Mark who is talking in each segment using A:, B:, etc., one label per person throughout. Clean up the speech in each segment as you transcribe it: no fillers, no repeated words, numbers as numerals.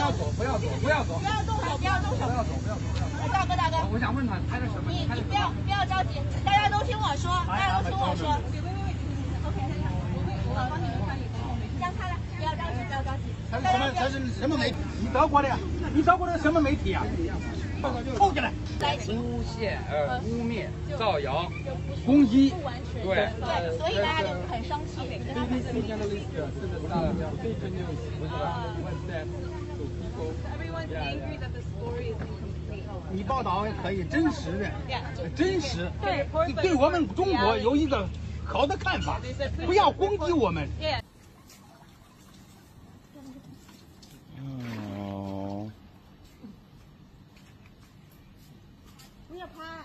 A: 要走，不要走，不要走，
B: 不要动手，不要动手，
A: 不要走，不要走，不要走。
B: 大哥，大哥，
A: 我想问他拍的什么？
B: 你不要着急，大家都听我说，大家都听我说。OK， 我帮你们翻译沟通，让他来，不要着急，不要着急。
C: 他是什么媒体？你找过的？你找过的什么媒体啊？扣进来！
A: 诬陷、污蔑、造谣、攻击，对，
B: 所以大家就很生气，跟他们。
C: 你报道可以真实的，真实，对我们中国有一个好的看法，不要攻击我们。
D: 哦，
B: 不要拍，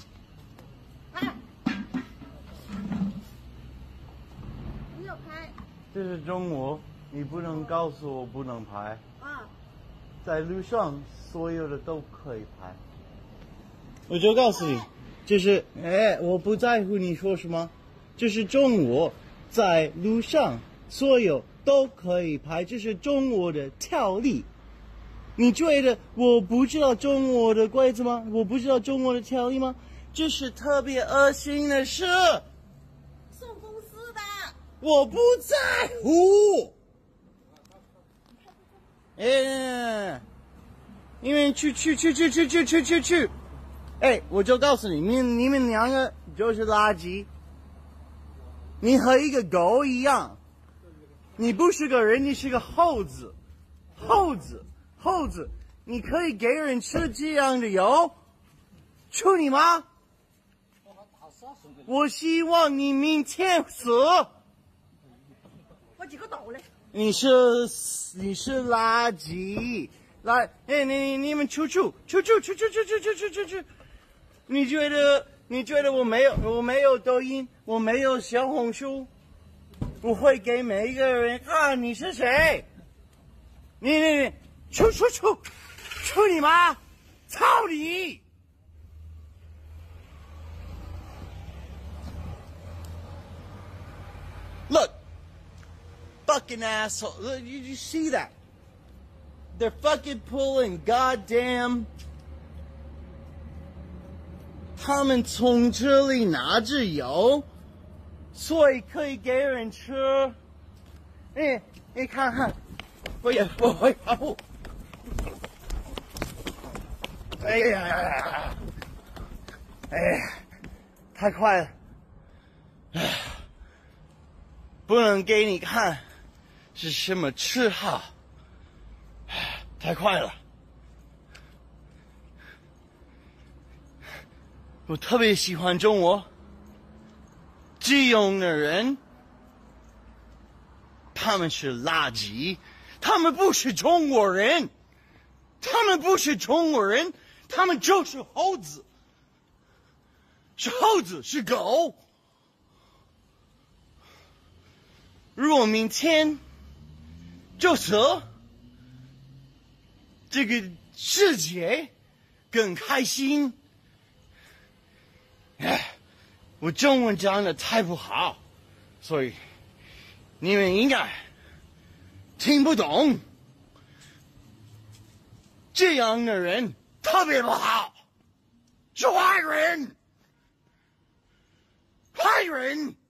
B: 不要拍。
D: 这是中国，你不能告诉我不能拍。
B: 啊。
D: 在路上，所有的都可以拍。我就告诉你，就是我不在乎你说什么，这是中国，在路上所有都可以拍，这是中国的条例。你觉得我不知道中国的规则吗？我不知道中国的条例吗？这是特别恶心的事。
B: 送公司的。
D: 我不在乎。因为去，我就告诉你，你们两个就是垃圾，你和一个狗一样，你不是个人，你是个猴子，你可以给人吃这样的油，处你吗？我希望你明天死。
B: 我几个倒嘞。
D: 你是垃圾，你们出！你觉得我没有抖音，我没有小红书，我会给每一个人看你是谁。你出你妈！操你！ Look, fucking asshole. Look, you see that? They're fucking pulling goddamn. 他们从这里拿着油，所以可以给人吃。你看看，我会跑步。哎呀，太快了。不能给你看是什么嗜好，太快了。我特别喜欢中国，这样的人，他们是垃圾，他们不是中国人，他们就是猴子，是狗。如果明天就死，这个世界更开心。我中文讲的太不好，所以你们应该听不懂。这样的人特别不好，是坏人。